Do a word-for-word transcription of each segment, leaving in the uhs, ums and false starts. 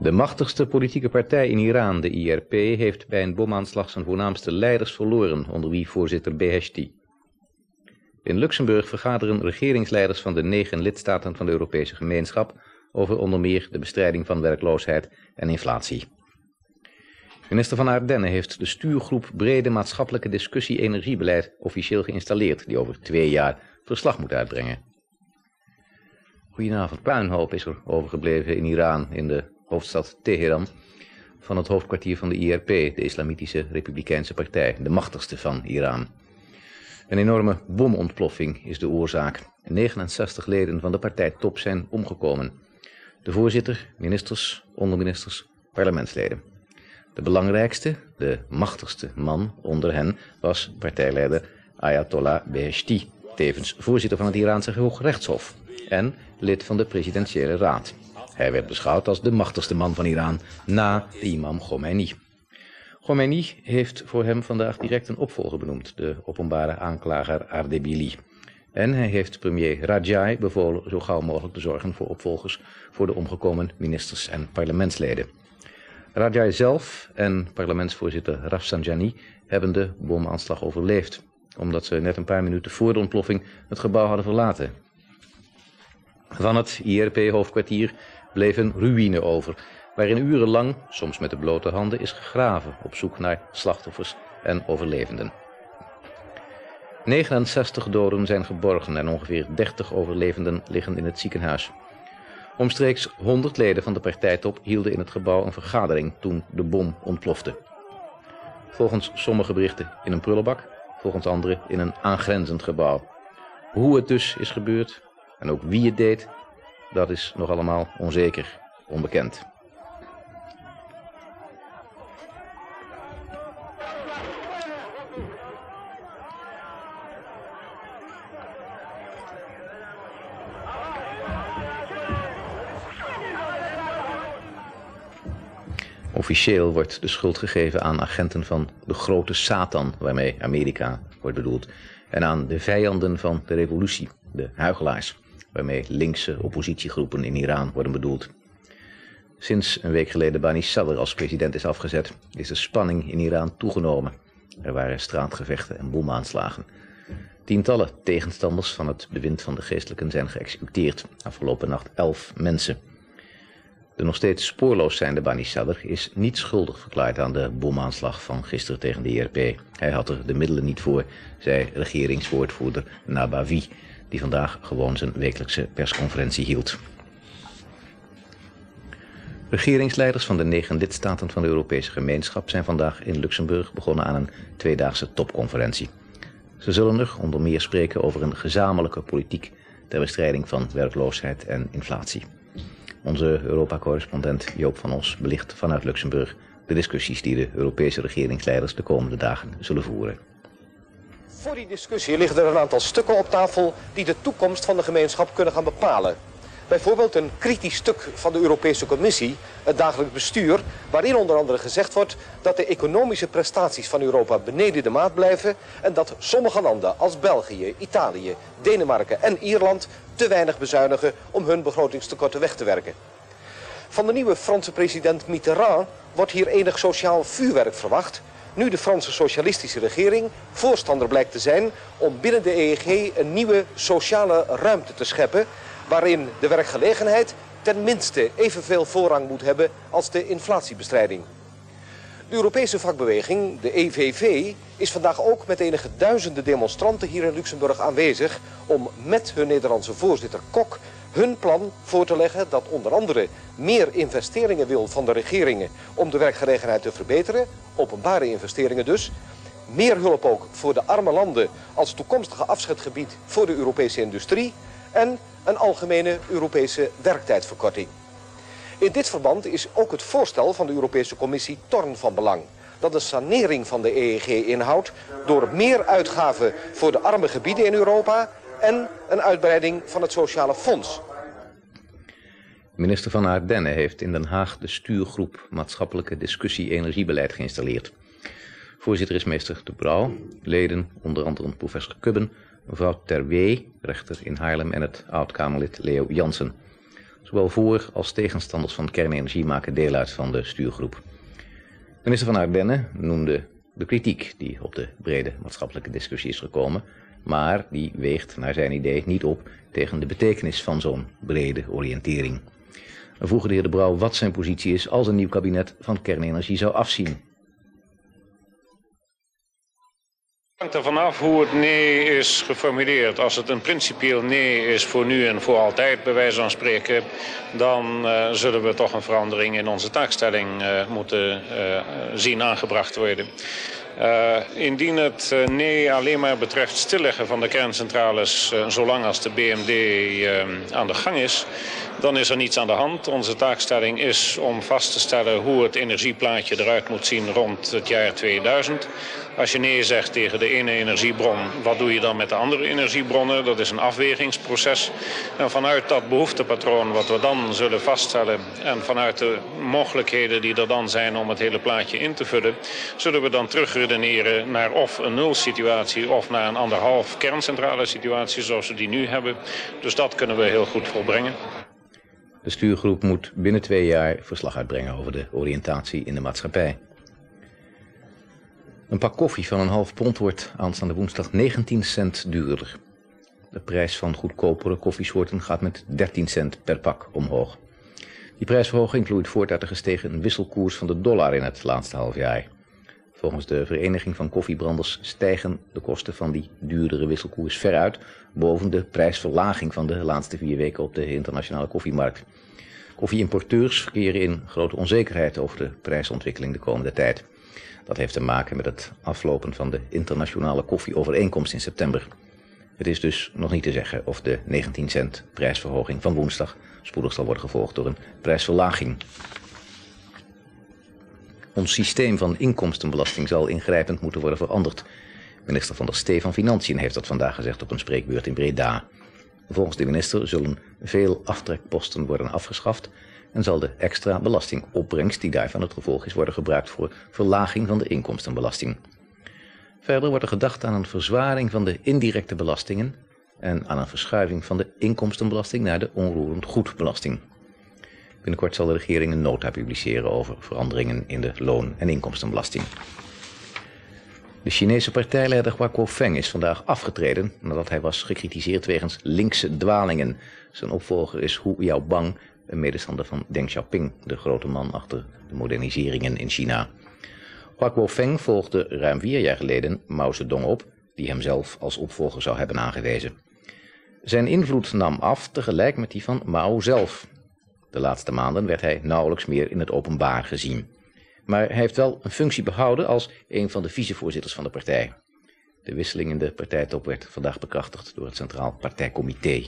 De machtigste politieke partij in Iran, de I R P, heeft bij een bomaanslag zijn voornaamste leiders verloren, onder wie voorzitter Beheshti. In Luxemburg vergaderen regeringsleiders van de negen lidstaten van de Europese gemeenschap over onder meer de bestrijding van werkloosheid en inflatie. Minister van Ardennen heeft de stuurgroep Brede Maatschappelijke Discussie Energiebeleid officieel geïnstalleerd, die over twee jaar verslag moet uitbrengen. Goedenavond. Puinhoop is er overgebleven in Iran, in de hoofdstad Teheran, van het hoofdkwartier van de I R P, de Islamitische Republikeinse Partij, de machtigste van Iran. Een enorme bomontploffing is de oorzaak. negenenzestig leden van de partijtop zijn omgekomen. De voorzitter, ministers, onderministers, parlementsleden. De belangrijkste, de machtigste man onder hen was partijleider Ayatollah Beheshti, tevens voorzitter van het Iraanse Hooggerechtshof en lid van de presidentiële raad. Hij werd beschouwd als de machtigste man van Iran na de imam Khomeini. Khomeini heeft voor hem vandaag direct een opvolger benoemd, de openbare aanklager Ardebili. En hij heeft premier Rajai bevolen zo gauw mogelijk te zorgen voor opvolgers voor de omgekomen ministers en parlementsleden. Rajai zelf en parlementsvoorzitter Rafsanjani hebben de bomaanslag overleefd, omdat ze net een paar minuten voor de ontploffing het gebouw hadden verlaten. Van het I R P-hoofdkwartier bleef een ruïne over, waarin urenlang, soms met de blote handen, is gegraven op zoek naar slachtoffers en overlevenden. negenenzestig doden zijn geborgen en ongeveer dertig overlevenden liggen in het ziekenhuis. Omstreeks honderd leden van de partijtop hielden in het gebouw een vergadering toen de bom ontplofte. Volgens sommige berichten in een prullenbak, volgens anderen in een aangrenzend gebouw. Hoe het dus is gebeurd en ook wie het deed, dat is nog allemaal onzeker, onbekend. Officieel wordt de schuld gegeven aan agenten van de grote Satan, waarmee Amerika wordt bedoeld, en aan de vijanden van de revolutie, de huichelaars, waarmee linkse oppositiegroepen in Iran worden bedoeld. Sinds een week geleden Bani Sadr als president is afgezet, is de spanning in Iran toegenomen. Er waren straatgevechten en bomaanslagen. Tientallen tegenstanders van het bewind van de geestelijken zijn geëxecuteerd. Afgelopen nacht elf mensen. De nog steeds spoorloos zijnde Bani Sadr is niet schuldig verklaard aan de bomaanslag van gisteren tegen de I R P. Hij had er de middelen niet voor, zei regeringswoordvoerder Nabavi, die vandaag gewoon zijn wekelijkse persconferentie hield. Regeringsleiders van de negen lidstaten van de Europese gemeenschap zijn vandaag in Luxemburg begonnen aan een tweedaagse topconferentie. Ze zullen er onder meer spreken over een gezamenlijke politiek ter bestrijding van werkloosheid en inflatie. Onze Europa-correspondent Joop van Os belicht vanuit Luxemburg de discussies die de Europese regeringsleiders de komende dagen zullen voeren. Voor die discussie liggen er een aantal stukken op tafel die de toekomst van de gemeenschap kunnen gaan bepalen. Bijvoorbeeld een kritisch stuk van de Europese Commissie, het dagelijks bestuur, waarin onder andere gezegd wordt dat de economische prestaties van Europa beneden de maat blijven en dat sommige landen als België, Italië, Denemarken en Ierland te weinig bezuinigen om hun begrotingstekorten weg te werken. Van de nieuwe Franse president Mitterrand wordt hier enig sociaal vuurwerk verwacht, nu de Franse socialistische regering voorstander blijkt te zijn om binnen de E E G een nieuwe sociale ruimte te scheppen, waarin de werkgelegenheid ten minste evenveel voorrang moet hebben als de inflatiebestrijding. De Europese vakbeweging, de E V V, is vandaag ook met enige duizenden demonstranten hier in Luxemburg aanwezig om met hun Nederlandse voorzitter Kok hun plan voor te leggen dat onder andere meer investeringen wil van de regeringen om de werkgelegenheid te verbeteren, openbare investeringen dus, meer hulp ook voor de arme landen als toekomstige afzetgebied voor de Europese industrie en een algemene Europese werktijdverkorting. In dit verband is ook het voorstel van de Europese Commissie Thorn van belang, dat een sanering van de E E G inhoudt door meer uitgaven voor de arme gebieden in Europa en een uitbreiding van het sociale fonds. Minister van Ardennen heeft in Den Haag de stuurgroep Maatschappelijke Discussie Energiebeleid geïnstalleerd. Voorzitter is meester De Brouw, leden onder andere professor Kubben, mevrouw Terwee, rechter in Haarlem en het oud-Kamerlid Leo Jansen. Zowel voor- als tegenstanders van kernenergie maken deel uit van de stuurgroep. Minister van Ardennen noemde de kritiek die op de brede maatschappelijke discussie is gekomen, maar die weegt naar zijn idee niet op tegen de betekenis van zo'n brede oriëntering. We vroegen de heer De Brouw wat zijn positie is als een nieuw kabinet van kernenergie zou afzien. Het hangt er vanaf hoe het nee is geformuleerd. Als het een principieel nee is voor nu en voor altijd, bij wijze van spreken, dan uh, zullen we toch een verandering in onze taakstelling uh, moeten uh, zien aangebracht worden. Uh, indien het uh, nee alleen maar betreft stilleggen van de kerncentrales uh, zolang als de B M D uh, aan de gang is, dan is er niets aan de hand. Onze taakstelling is om vast te stellen hoe het energieplaatje eruit moet zien rond het jaar tweeduizend. Als je nee zegt tegen de ene energiebron, wat doe je dan met de andere energiebronnen? Dat is een afwegingsproces. En vanuit dat behoeftepatroon wat we dan zullen vaststellen en vanuit de mogelijkheden die er dan zijn om het hele plaatje in te vullen, zullen we dan terugredeneren naar of een nulsituatie of naar een anderhalf kerncentrale situatie zoals we die nu hebben. Dus dat kunnen we heel goed volbrengen. De stuurgroep moet binnen twee jaar verslag uitbrengen over de oriëntatie in de maatschappij. Een pak koffie van een half pond wordt aanstaande woensdag negentien cent duurder. De prijs van goedkopere koffiesoorten gaat met dertien cent per pak omhoog. Die prijsverhoging vloeit voort uit de gestegen wisselkoers van de dollar in het laatste half jaar. Volgens de Vereniging van Koffiebranders stijgen de kosten van die duurdere wisselkoers veruit boven de prijsverlaging van de laatste vier weken op de internationale koffiemarkt. Koffieimporteurs verkeren in grote onzekerheid over de prijsontwikkeling de komende tijd. Dat heeft te maken met het aflopen van de internationale koffieovereenkomst in september. Het is dus nog niet te zeggen of de negentien cent prijsverhoging van woensdag spoedig zal worden gevolgd door een prijsverlaging. Ons systeem van inkomstenbelasting zal ingrijpend moeten worden veranderd. Minister Van der Stee van Financiën heeft dat vandaag gezegd op een spreekbeurt in Breda. Volgens de minister zullen veel aftrekposten worden afgeschaft en zal de extra belastingopbrengst die daarvan het gevolg is worden gebruikt voor verlaging van de inkomstenbelasting. Verder wordt er gedacht aan een verzwaring van de indirecte belastingen en aan een verschuiving van de inkomstenbelasting naar de onroerend goedbelasting. Binnenkort zal de regering een nota publiceren over veranderingen in de loon- en inkomstenbelasting. De Chinese partijleider Huo Feng is vandaag afgetreden nadat hij was gekritiseerd wegens linkse dwalingen. Zijn opvolger is Hu Yaobang, een medestander van Deng Xiaoping, de grote man achter de moderniseringen in China. Huo Feng volgde ruim vier jaar geleden Mao Zedong op, die hem zelf als opvolger zou hebben aangewezen. Zijn invloed nam af tegelijk met die van Mao zelf. De laatste maanden werd hij nauwelijks meer in het openbaar gezien. Maar hij heeft wel een functie behouden als een van de vicevoorzitters van de partij. De wisseling in de partijtop werd vandaag bekrachtigd door het Centraal Partijcomité.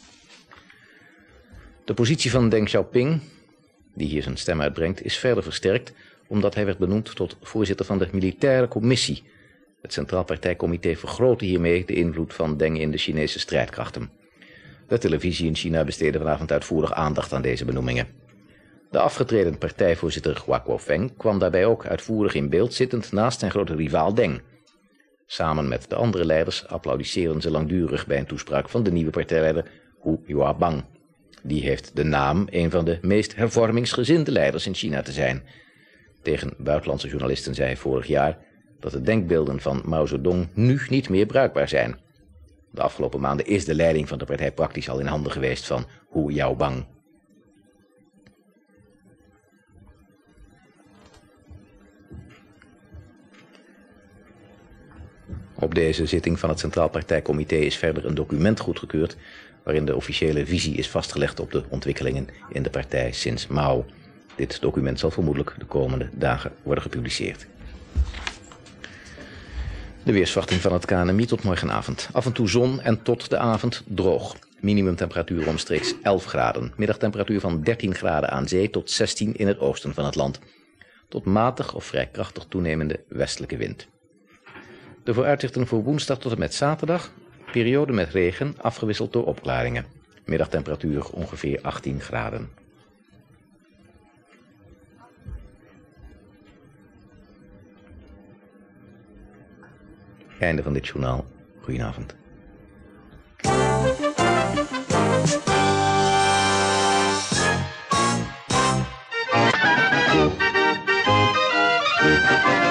De positie van Deng Xiaoping, die hier zijn stem uitbrengt, is verder versterkt omdat hij werd benoemd tot voorzitter van de militaire commissie. Het Centraal Partijcomité vergrootte hiermee de invloed van Deng in de Chinese strijdkrachten. De televisie in China besteedde vanavond uitvoerig aandacht aan deze benoemingen. De afgetreden partijvoorzitter Huo Feng kwam daarbij ook uitvoerig in beeld zittend naast zijn grote rivaal Deng. Samen met de andere leiders applaudisseren ze langdurig bij een toespraak van de nieuwe partijleider Hu Yaobang. Die heeft de naam een van de meest hervormingsgezinde leiders in China te zijn. Tegen buitenlandse journalisten zei hij vorig jaar dat de denkbeelden van Mao Zedong nu niet meer bruikbaar zijn. De afgelopen maanden is de leiding van de partij praktisch al in handen geweest van Hu Yaobang. Op deze zitting van het Centraal Partijcomité is verder een document goedgekeurd waarin de officiële visie is vastgelegd op de ontwikkelingen in de partij sinds Mao. Dit document zal vermoedelijk de komende dagen worden gepubliceerd. De weersverwachting van het K N M I tot morgenavond. Af en toe zon en tot de avond droog. Minimumtemperatuur omstreeks elf graden. Middagtemperatuur van dertien graden aan zee tot zestien in het oosten van het land. Tot matig of vrij krachtig toenemende westelijke wind. De vooruitzichten voor woensdag tot en met zaterdag. Periode met regen afgewisseld door opklaringen. Middagtemperatuur ongeveer achttien graden. Einde van dit journaal. Goedenavond. Thank you.